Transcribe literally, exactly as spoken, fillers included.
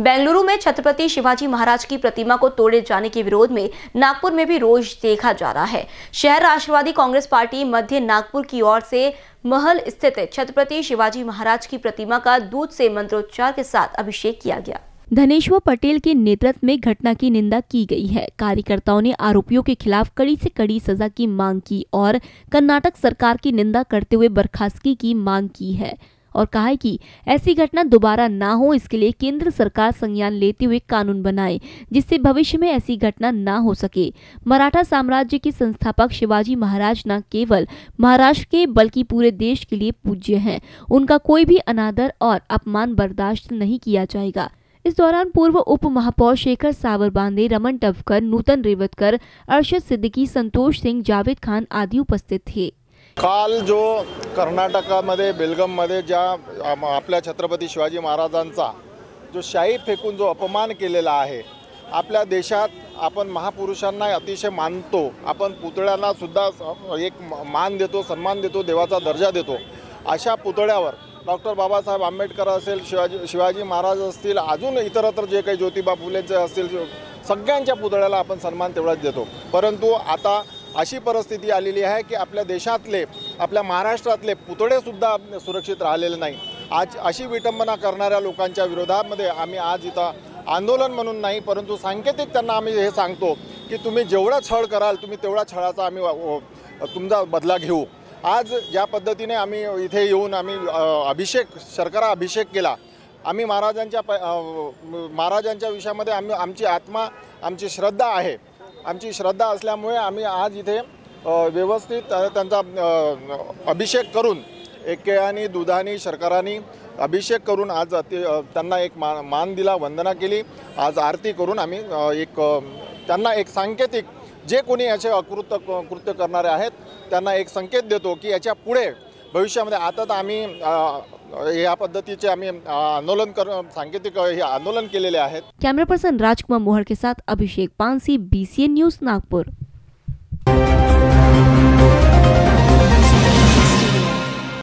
बेंगलुरु में छत्रपति शिवाजी महाराज की प्रतिमा को तोड़े जाने के विरोध में नागपुर में भी रोष देखा जा रहा है। शहर राष्ट्रवादी कांग्रेस पार्टी मध्य नागपुर की ओर से महल स्थित छत्रपति शिवाजी महाराज की प्रतिमा का दूध से मंत्रोच्चार के साथ अभिषेक किया गया। धनेश्वर पटेल के नेतृत्व में घटना की निंदा की गई है। कार्यकर्ताओं ने आरोपियों के खिलाफ कड़ी से कड़ी सजा की मांग की और कर्नाटक सरकार की निंदा करते हुए बर्खास्तगी की मांग की है और कहा है कि ऐसी घटना दोबारा ना हो, इसके लिए केंद्र सरकार संज्ञान लेते हुए कानून बनाए जिससे भविष्य में ऐसी घटना ना हो सके। मराठा साम्राज्य के संस्थापक शिवाजी महाराज न केवल महाराष्ट्र के बल्कि पूरे देश के लिए पूज्य हैं। उनका कोई भी अनादर और अपमान बर्दाश्त नहीं किया जाएगा। इस दौरान पूर्व उप महापौर शेखर सावरबांदे, रमन टवकर, नूतन रेवतकर, अर्शद सिद्दीकी, संतोष सिंह, जावेद खान आदि उपस्थित थे। काल जो कर्नाटकामध्ये बेलगाममध्ये ज्या आपल्या छत्रपती शिवाजी महाराजांचा जो शाई फेकून जो अपमान केलेला आहे, आपल्या देशात आपण महापुरुषांना अतिशय मानतो, आपण पुतळ्यांना सुद्धा एक मान देतो, सन्मान देतो, देवाचा दर्जा देतो। अशा पुतळ्यावर डॉक्टर बाबासाहेब आंबेडकर असेल, शिवाजी शिवाजी महाराज असतील, अजून इतरत्र जे काही ज्योतिबा फुलेंचे असतील, सगळ्यांच्या पुतळ्याला आपण सन्मान तेवढाच देतो। परंतु आता अशी परिस्थिती आलेली आहे की आपल्या देशातले, आपल्या महाराष्ट्रातले पुतळे सुद्धा सुरक्षित राहिलेले नाही। आज अशी विटंबना करणाऱ्या लोकांच्या विरोधामध्ये आम्ही आज इथं आंदोलन म्हणून नाही, परंतु सांकेतिक त्यांना आम्ही हे सांगतो की तुम्ही जेवढा छळ कराल, तुम्ही तेवढा छळाचा आम्ही तुमचा बदला घेऊ। आज ज्या पद्धतीने आम्ही इथे येऊन आम्ही अभिषेक शर्करा अभिषेक केला, आम्ही महाराजांच्या महाराजांच्या विषयामध्ये आम्ही आमची आत्मा, आमची श्रद्धा आहे। आमची श्रद्धा असल्यामुळे आम्ही आज इथे व्यवस्थित त्यांचा अभिषेक करून एकेयानी दुधानी शर्करानी अभिषेक करून आज त्यांना एक मान दिला, वंदना केली। आज आरती करून आम्ही एक त्यांना एक सांकेतिक जे कोणी याचे अकृत्य कृत्य करणारे आहेत त्यांना एक संकेत देतो की याच्या पुढे भविष्यामध्ये आता तर आम्ही या पद्धतीचे आम्ही आंदोलन कर सांकेतिक हे आंदोलन केलेले आहेत। कैमरा पर्सन राजकुमार मोहर के साथ Abhishek Pansi, B C N news Nagpur.